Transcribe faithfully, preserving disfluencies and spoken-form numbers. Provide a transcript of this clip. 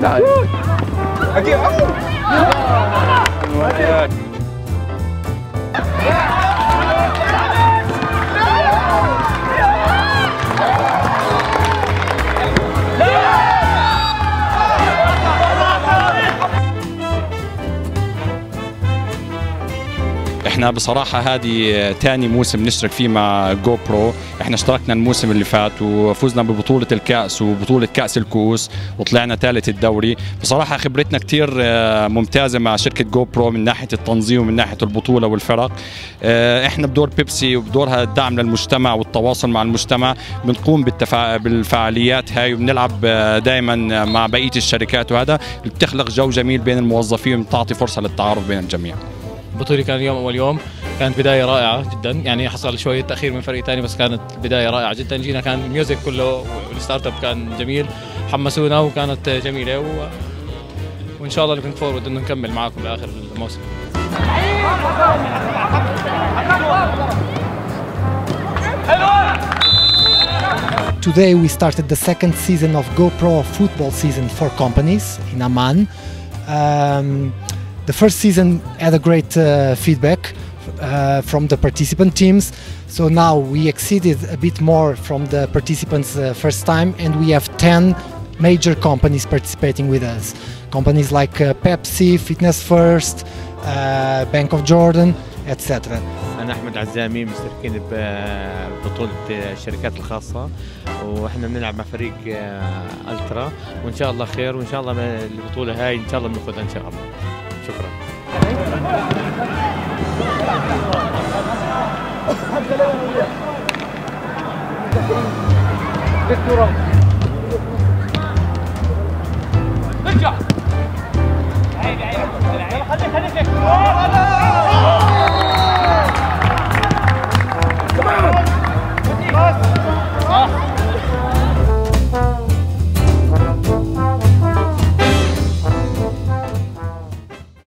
احنا بصراحة هذه ثاني موسم نشترك فيه مع جو برو. احنا اشتركنا الموسم اللي فات وفزنا ببطولة الكأس وبطولة كأس الكؤوس وطلعنا ثالث الدوري. بصراحة خبرتنا كتير ممتازة مع شركة جو برو من ناحية التنظيم ومن ناحية البطولة والفرق. احنا بدور بيبسي وبدورها الدعم للمجتمع والتواصل مع المجتمع بنقوم بالتفا... بالفعاليات هاي وبنلعب دائما مع بقية الشركات، وهذا بتخلق جو جميل بين الموظفين وبتعطي فرصة للتعارف بين الجميع. بطولة كان اليوم أول يوم، كانت بداية رائعة جدا، يعني حصل شوية تأخير من فريق ثاني بس كانت بداية رائعة جدا. جينا كان الميوزك كله والستارت اب كان جميل، حمسونا وكانت جميلة و... وإن شاء الله لوكينج فورورد إنه نكمل معاكم لآخر الموسم. Today we started the second season of GoPro football season for companies in Amman. Um, The first season had a great uh, feedback uh, from the participant teams, so now we exceeded a bit more from the participants uh, first time, and we have ten major companies participating with us. Companies like uh, Pepsi, Fitness First, uh, Bank of Jordan, et cetera. أنا أحمد عزامي، مشتركين ببطولة الشركات الخاصة، وإحنا بنلعب مع فريق ألترا، وإن شاء الله خير، وإن شاء الله البطولة هاي إن شاء الله بناخذها إن شاء الله. شكرا. ارجع.